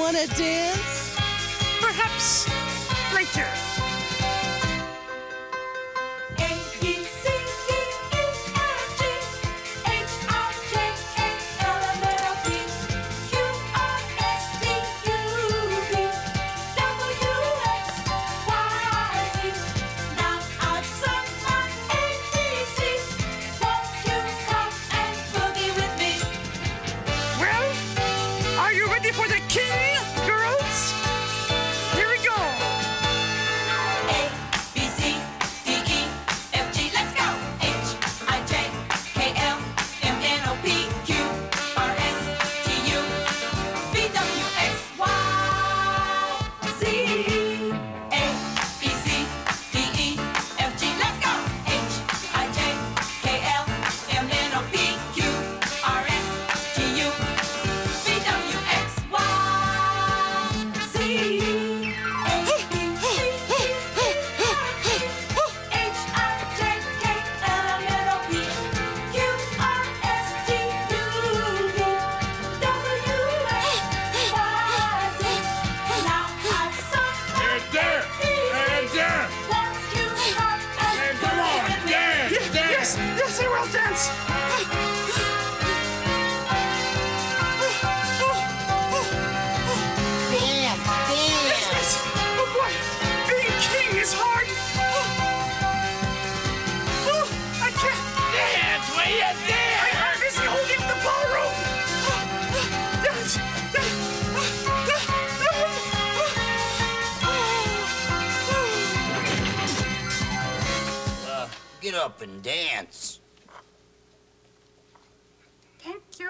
wanna dance? Perhaps later. For the king, girls? Here we go. A, B, C, D, E, F, G, let's go. H, I, J, K, L, M, N, O, P, Q, R, S, T, U, V, W, X, Y, Z. A, B, C, D, E, F, G, let's go. H, I, J, K, L, M, N, O, P, Q, R, S, T, U, V, W, X, Yes, I will dance. Yes. Oh boy, being king is hard. Oh, I can't. Dance, will you dance? I'm busy holding the ballroom. Get up and dance. Thank you.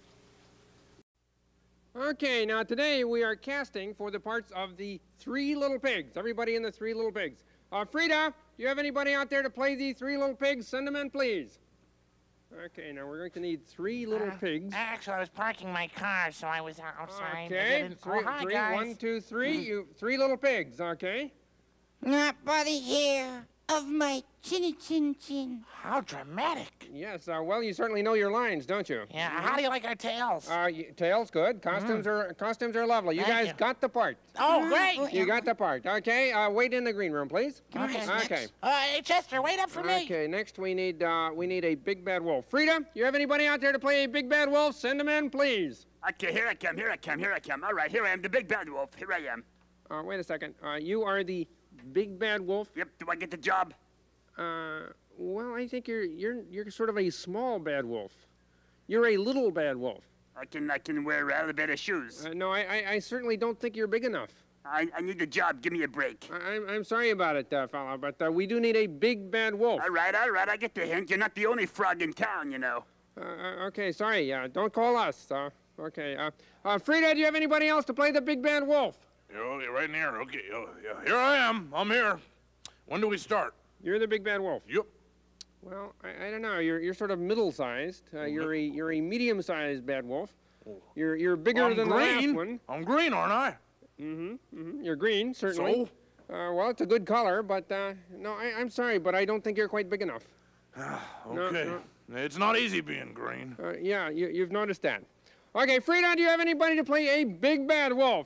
Okay, now today we are casting for the parts of the Three Little Pigs. Everybody in the Three Little Pigs. Frida, do you have anybody out there to play the Three Little Pigs? Send them in, please. Okay, now we're going to need three little pigs. Actually, I was parking my car, so I was outside. Okay, Hi, guys. 1, 2, 3. You three little pigs, okay? Not by the hair of my chinny chin chin. How dramatic. Yes, well, you certainly know your lines, don't you? Yeah, how do you like our tails? Tails, good. Costumes are lovely. You Thank guys got the part. Oh, great. You got the part. Okay, wait in the green room, please. Okay. Hey, Chester, wait up for me. Okay, next we need a big bad wolf. Frida, you have anybody out there to play a big bad wolf? Send them in, please. Okay, here I come. All right, here I am, the big bad wolf. Here I am. Wait a second. You are the big bad wolf? Yep, do I get the job? Well, I think you're sort of a small bad wolf. You're a little bad wolf. I can wear elevator shoes. No, I certainly don't think you're big enough. I need the job. Give me a break. I'm sorry about it, fella, but we do need a big bad wolf. All right, I get the hint. You're not the only frog in town, you know. Okay, sorry. Don't call us. Okay. Frida, do you have anybody else to play the big bad wolf? You're right in here. Okay. Here I am. I'm here. When do we start? You're the big bad wolf. Yep. Well, I don't know. You're sort of middle-sized. You're a medium-sized bad wolf. You're bigger than the last one. I'm green, aren't I? You're green, certainly. So? Well, it's a good color, but no, I'm sorry, but I don't think you're quite big enough. Okay. No. It's not easy being green. Yeah, you've noticed that. Okay, Frida, do you have anybody to play a big bad wolf?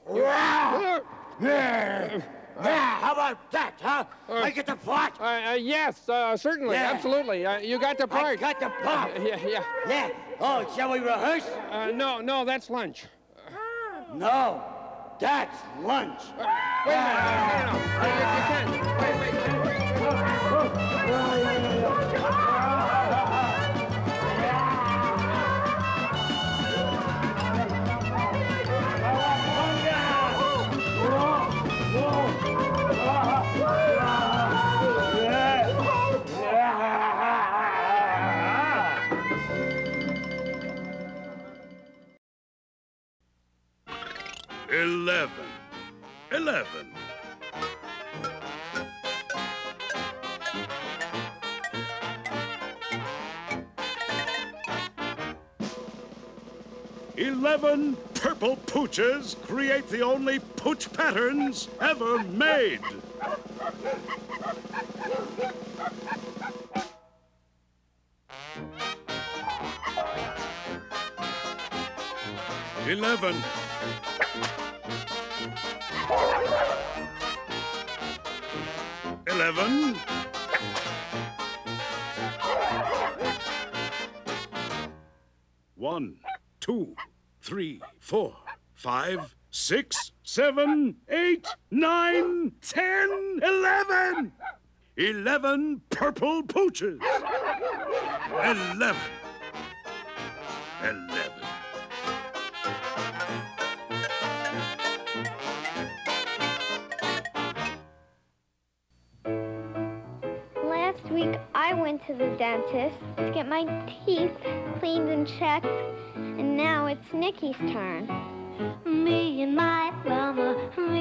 How about that, huh? I get the part. Yes, certainly, absolutely. You got the part. I got the part. Yeah. Oh, shall we rehearse? No, that's lunch. No, that's lunch. Wait a minute. No. You can't. Eleven. "11 purple pooches create the only pooch patterns ever made." "11 11. 1, 2, 3, 4, 5, 6, 7, 8, 9, 10, 11. 11 purple pooches. 11. 11. Last week, I went to the dentist to get my teeth cleaned and checked, and now it's Nikki's turn. Me and my llama,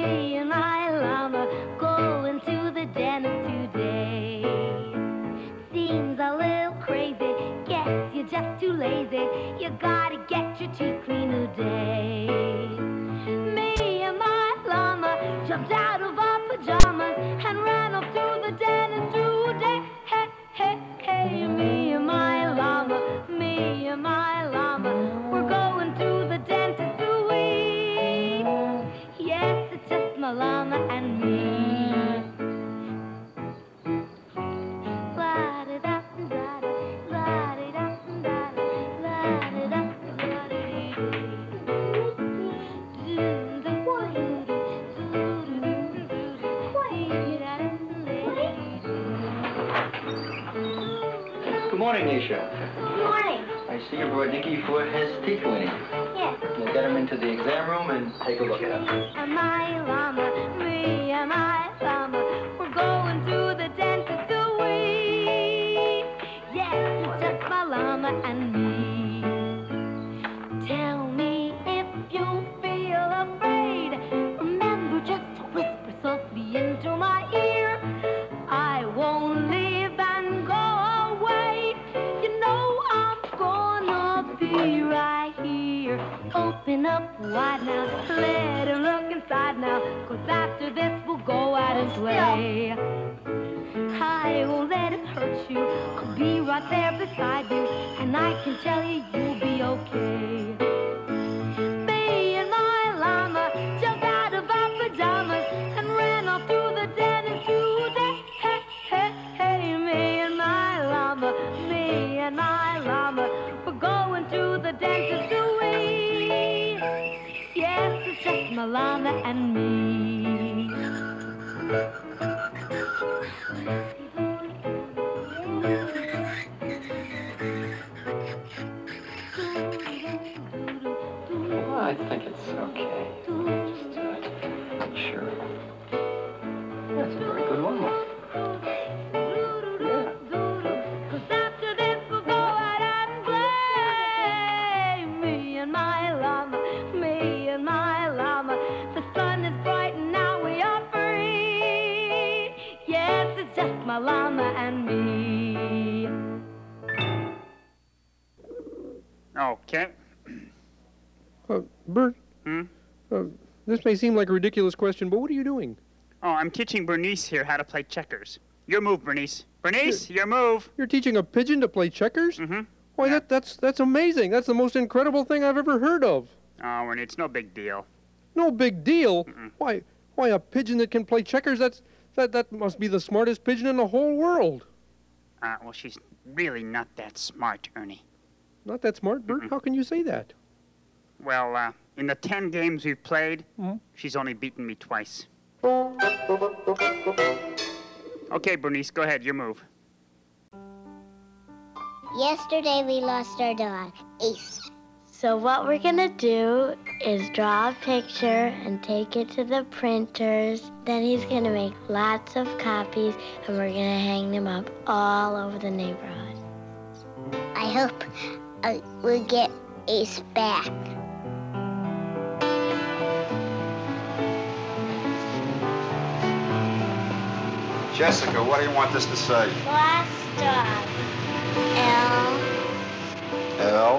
going to the dentist today. Seems a little crazy, guess you're just too lazy. You gotta get your teeth cleaned today. Me and my llama jumped out of our pajamas and ran off to the dentist today. Hey, hey, hey, me and my llama, we're going to the dentist today. Yes, it's just my llama and me. Good morning, Nisha. Good morning. I see you brought Nicky for his teeth cleaning. Yes. We'll get him into the exam room and take a look at him. My llama, me and my llama, we're going to the dentist away. Yes, it's just my llama and me. Tell me if you feel afraid. Remember just to whisper softly into my ear. I won't leave and go away. You know I'm gonna be right here. Open up wide now, let him look inside now, 'cause after this we'll go out and play. I won't let him hurt you, I'll be right there beside you, and I can tell you you'll be okay. Me and my llama jumped out of our pajamas and ran off to the dentist today. Hey, hey, hey, me and my llama, we're going to the dentist away. Yes, it's just my llama and me. Well, I think it's okay. Just make sure. That's a very good one. My llama and me. Okay. Bert? This may seem like a ridiculous question, but what are you doing? Oh, I'm teaching Bernice here how to play checkers. Your move, Bernice. Bernice, your move. You're teaching a pigeon to play checkers? Mm-hmm. Why, Yeah. that's amazing. That's the most incredible thing I've ever heard of. Oh, Ernie, it's no big deal. No big deal? Why, a pigeon that can play checkers, that must be the smartest pigeon in the whole world. Well, she's really not that smart, Ernie. Not that smart, Bert? How can you say that? Well, in the 10 games we've played, she's only beaten me twice. Okay, Bernice, go ahead. Your move. Yesterday we lost our dog, Ace. So what we're gonna do is draw a picture and take it to the printers. Then he's gonna make lots of copies and we're gonna hang them up all over the neighborhood. I hope we'll get Ace back. Jessica, what do you want this to say? Lost dog. L. L.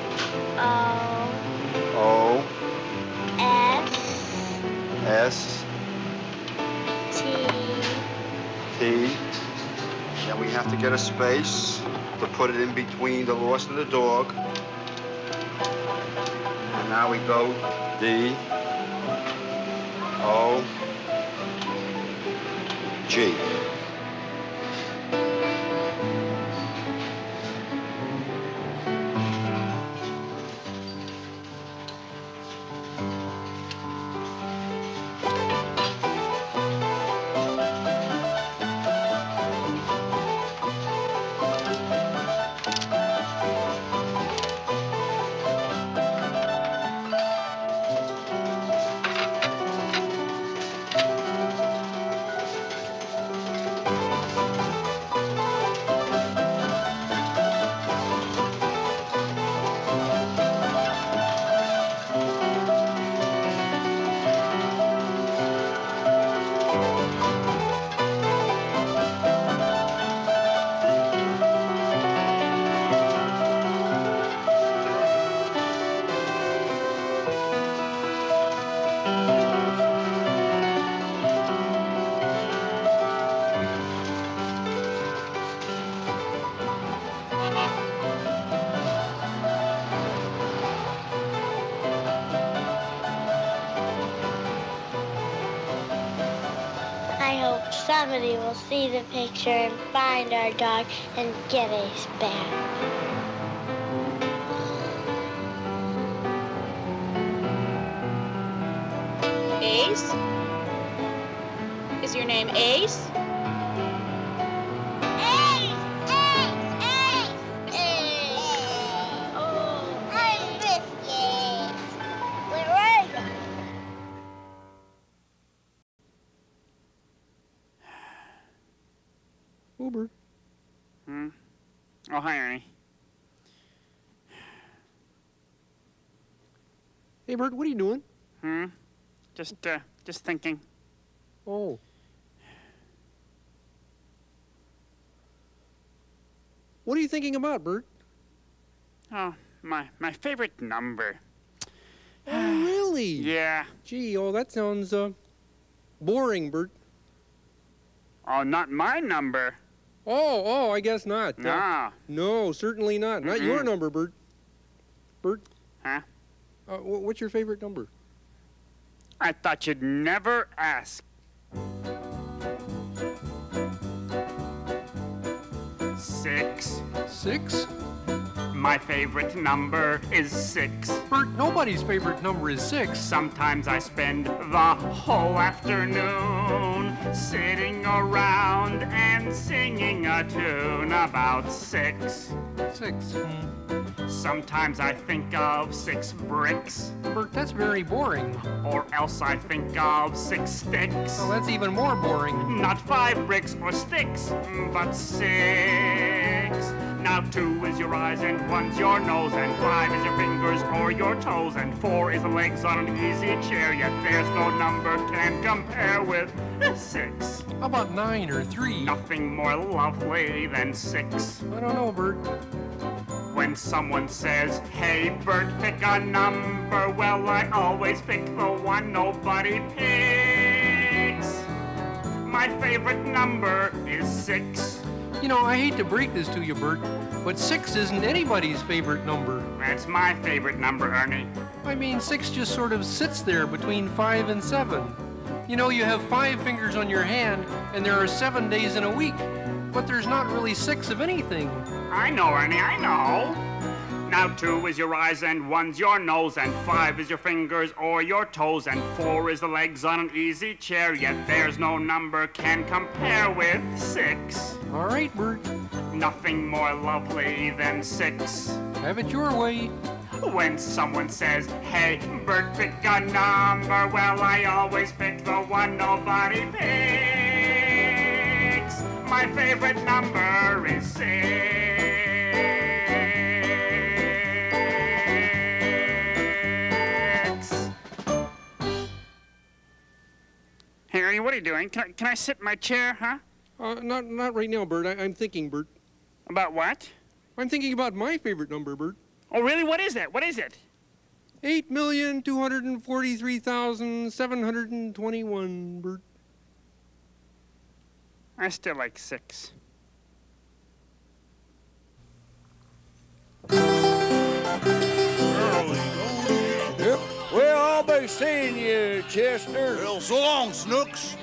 O. O. S. S. T. T. Then we have to get a space to put it in between the lost and the dog. And now we go D. O G. I hope somebody will see the picture and find our dog and get Ace back. Ace? Is your name Ace? Uber. Oh, hi, Ernie. Hey, Bert, what are you doing? Just thinking. Oh. What are you thinking about, Bert? Oh, my favorite number. Oh, really? Yeah. Gee, oh, that sounds, boring, Bert. Oh, not my number. Oh, I guess not. No. No, certainly not. Not your number, Bert. Bert? Huh? What's your favorite number? I thought you'd never ask. 6. 6? My favorite number is 6. Bert, nobody's favorite number is 6. Sometimes I spend the whole afternoon sitting around and singing a tune about 6. 6. Sometimes I think of 6 bricks. Bert, that's very boring. Or else I think of 6 sticks. Oh, that's even more boring. Not 5 bricks or sticks, but 6. Now 2 is your eyes and 1's your nose and 5 is your fingers or your toes and 4 is the legs on an easy chair. Yet there's no number can compare with 6. How about 9 or 3? Nothing more lovely than 6. I don't know, Bert. When someone says, hey, Bert, pick a number, well, I always pick the one nobody picks. My favorite number is 6. You know, I hate to break this to you, Bert, but 6 isn't anybody's favorite number. That's my favorite number, Ernie. I mean, 6 just sort of sits there between 5 and 7. You know, you have 5 fingers on your hand, and there are 7 days in a week, but there's not really 6 of anything. I know, Ernie, I know. Now 2 is your eyes and 1's your nose and 5 is your fingers or your toes and 4 is the legs on an easy chair. Yet there's no number can compare with 6. All right, Bert. Nothing more lovely than 6. Have it your way. When someone says, hey, Bert, pick a number, well, I always pick the one nobody picks. My favorite number is 6. Hey, Ernie, what are you doing? Can I sit in my chair, huh? Not right now, Bert. I'm thinking, Bert. About what? I'm thinking about my favorite number, Bert. Oh, really? What is that? What is it? 8,243,721, Bert. I still like 6. Yep, well, I'll be seeing you Chester. Well, so long, Snooks.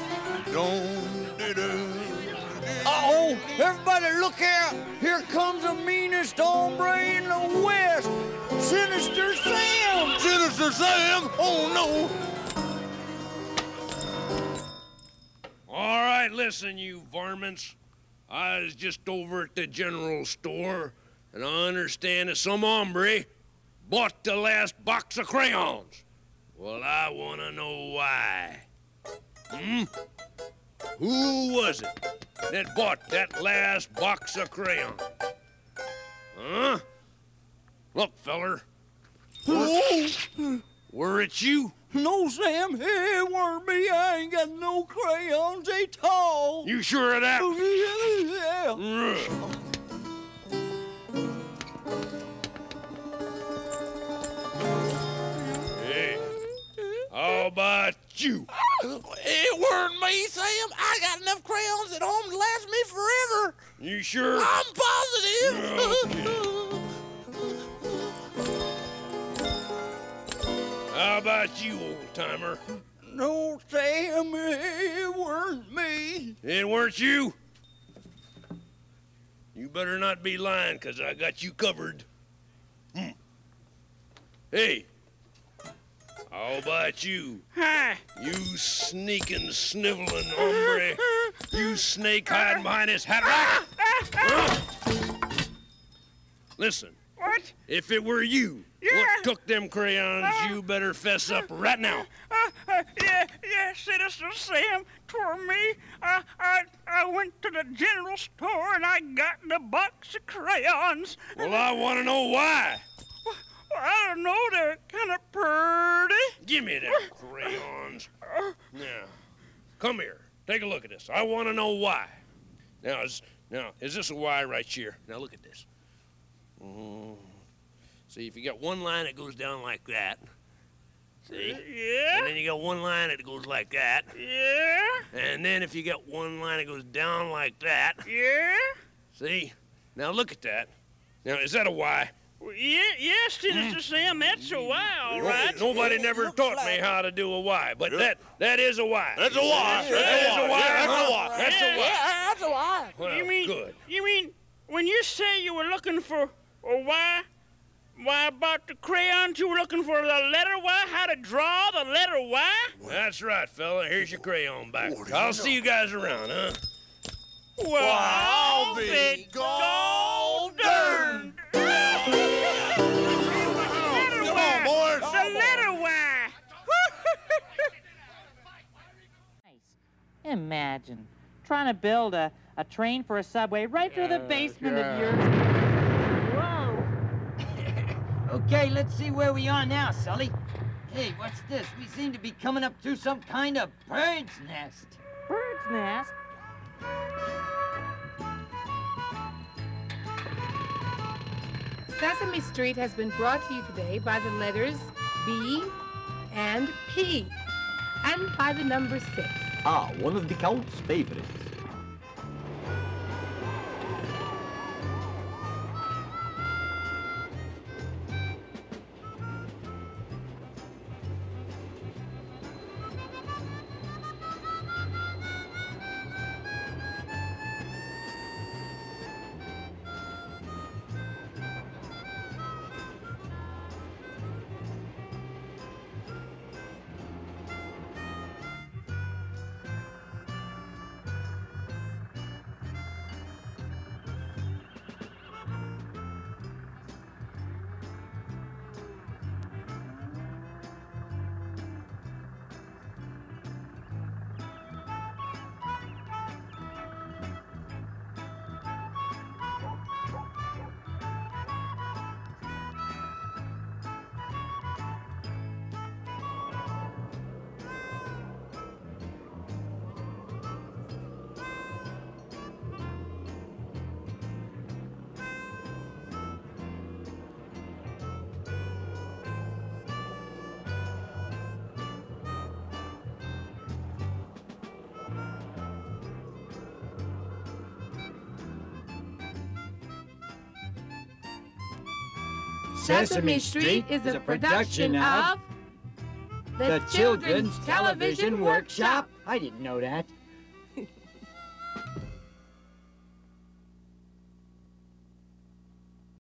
Uh-oh, everybody look out. Here comes the meanest hombre in the West. Sinister Sam. Sinister Sam? Oh, no. All right, listen, you varmints. I was just over at the general store, and I understand that some hombre bought the last box of crayons. Well, I want to know why. Who was it that bought that last box of crayons? Huh? Look, feller. Were it you? No, Sam, it weren't me. I ain't got no crayons at all. You sure of that? Yeah. Hey, how about you? It weren't me, Sam. I got enough crayons at home to last me forever. You sure? I'm positive. How about you, old-timer? No, Sam, it weren't me. It weren't you? You better not be lying, 'cause I got you covered. Hey, how about you? Hi. You sneaking, sniveling hombre. You snake hiding behind this hat rack. Huh? Listen. What? If it were you, what took them crayons, you better fess up right now. Yeah, Citizen Sam, 'twere me. I went to the general store and I got the box of crayons. Well, I want to know why. Well, I don't know, they're kind of pretty. Give me them crayons. Now, come here. Take a look at this. I want to know why. Now, is this a Y right here? Now, look at this. See, if you got one line that goes down like that, see? Yeah. And then you got one line that goes like that. Yeah. And then if you got one line that goes down like that. Yeah. See? Now look at that. Now, is that a Y? Well, yes, Citizen Sam, that's a Y, all right. Nobody never taught me how to do a Y, but that is a Y. That's a Y. That is a Y. That's a Y. That's a Y. Yeah, that's a Y. Well, good. You mean when you say you were looking for a Y, why about the crayons you were looking for the letter Y? How to draw the letter Y? That's right, fella. Here's your crayon back. I'll see you guys around, huh? Well, I'll be golden. Come on, boys. The letter Y. Imagine trying to build a train for a subway right through the basement of yours. Whoa! Okay, let's see where we are now, Sully. Hey, what's this? We seem to be coming up through some kind of bird's nest. Bird's nest? Sesame Street has been brought to you today by the letters B and P, and by the number 6. Ah, one of the Count's favorites. Sesame Street is a production of The Children's Television Workshop. I didn't know that.